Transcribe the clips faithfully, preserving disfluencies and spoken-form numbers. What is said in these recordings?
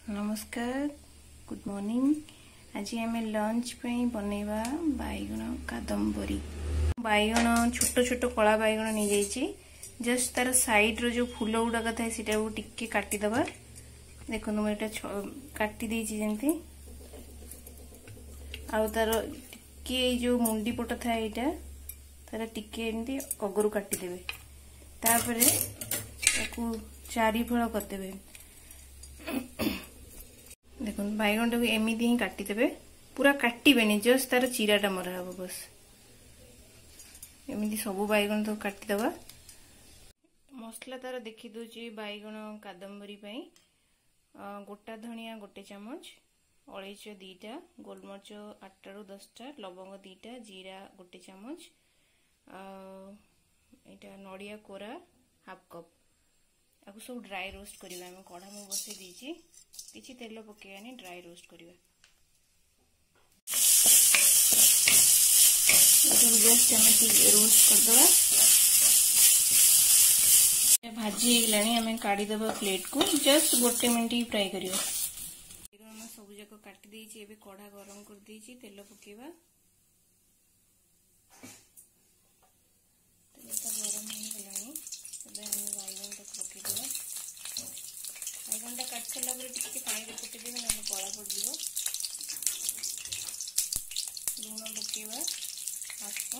नमस्कार, good morning. आज आम लंच पे बनैबा बैगण कादम्बरी। बैगण छोट छोट कला बैगण नहीं जाइए, जस्ट तार साइड रो जो फूल गुड़ाक थाए सीटा टिके काटिदबा। देखो मुझे काटी देछि जेंती आउ तार टिके जो मुंडी पट थाए एटा तार टिके एंती अगरु काटिदेबे। तापरे ताकू चारि फल करदेबे। देखो बैगन टाक एमती ही काटिदेबे, पूरा काटबे जस्ट तार चिराटा मरा हम बस। एमती सब बैगन तो काटिदबा। मसला तार देखी दूची बैगन कादम्बरी पाई गोटा धनिया गोटे चामच, अलैच दीटा, गोलमरिच आठ रु दसटा, लवंग दीटा, जीरा गोटे चामच, एटा नड़िया कोरा हाफ कप। आपको सब ड्राई रोस्ट करवा। कढ़ा मु बसई देछि, किछि तेल पकेवानी, ड्राई रोस्ट करवा। जस्ट एमती रोस्ट करदवा। भाजी गलानी आम काढ़ीदबा प्लेट को। जस्ट गोटे मिनट ही फ्राई करवा। सब जाक काटी देछि। एबे कढ़ा गरम कर देछि, तेल पकेवा। तेलटा गरम हो गलानी। एबे हम बैगन तक पकेदबा। बैगन टा काट सारा टिके पानी पकेदेवे ना कला पड़ो। लुण पकेवा हाफ स्पून।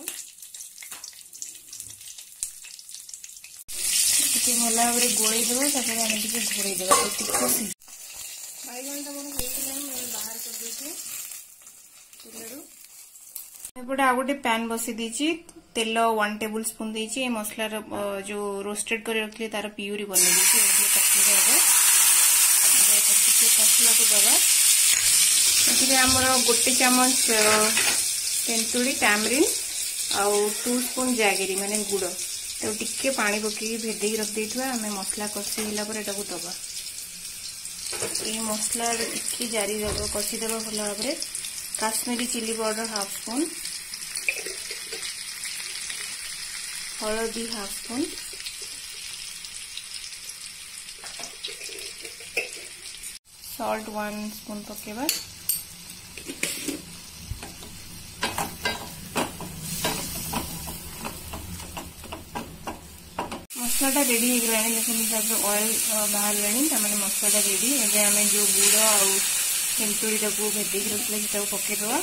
टिके भल भाव गोलई देवा। घोड़े देवा। बैगन टा मोर बाहर कर देछि तेलरू। एपटे आ गोटे पैन बसी देछि। तेल वन टेबल स्पून देछि। मसला जो रोस्टेड कर रखिले तार प्यूरी बनै देछि। मसला को दबा। आमर गोटे चामच तेंतुली टैमरिन आउ टू स्पून जैगरी माने गुड़ तो टिके पानी पकई भेदे रख देथुआ। आम मसला कषी होला पर एटा को दबा। ये मसला टिके जारी कषी दबा भल भाव। Kashmiri chilli powder half spoon, हलदी half spoon, salt one spoon पकेबा। मसलाटा रेडी हो गलानी। देखो ऑयल बाहर लानी मैंने मसलाटा रेडी। एबे आम जो गुड़ आउ तेंतुली भेदे रखिले पकेदवा।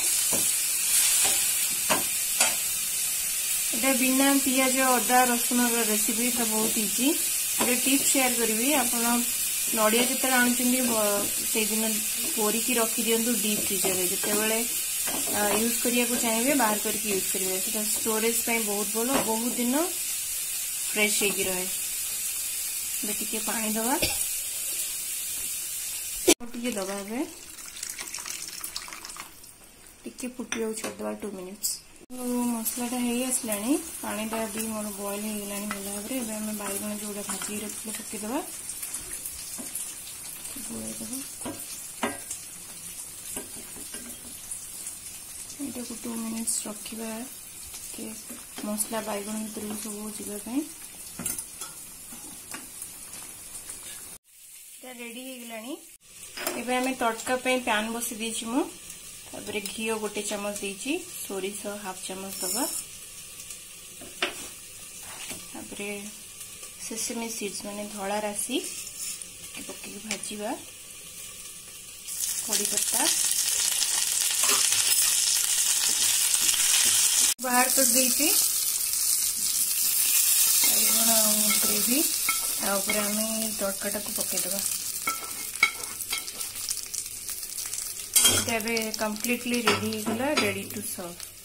एटा बिना पियाज अदा रसुन रेसिपी तो बहुत इजी। गोटे टिप्स शेयर करी। आपड़ नड़िया जो आनुंट से दिन कोरिकी रखी दिंतु डीप फ्रिजर जिते यूज करने चाहिए बाहर करके यूज करेंगे। स्टोरेज बहुत भल, बहुत दिन फ्रेश हो रहे। टिके पानी दबा। टिके दबा टिके फुटिया छाड़देवा टू मिनिट्स। मसलाटा हो आसलानी। पानीटा भी मोर बॉयल हो गलानी भल भाव। एवं आम बैगन जो भाजी रखिले पकेदबा। ये टू मिनिट्स रखा। मसला बैगन भर सब जावाई रेडी हो गलानी। एबे आमे तड़का पे पैन बसी देछि मु। तापरे घी गोटे चामच देछि, सोरिष हाफ चामच दबा। तापरे सेसमी सीड्स माने धला राशि पकई भाजवा। कड़ी पत्ता बाहर कर देछि। ग्रेवी आम तड़काटा को पकेदबा। कंप्लीटली रेडी हो गला, रेडी टू सर्व।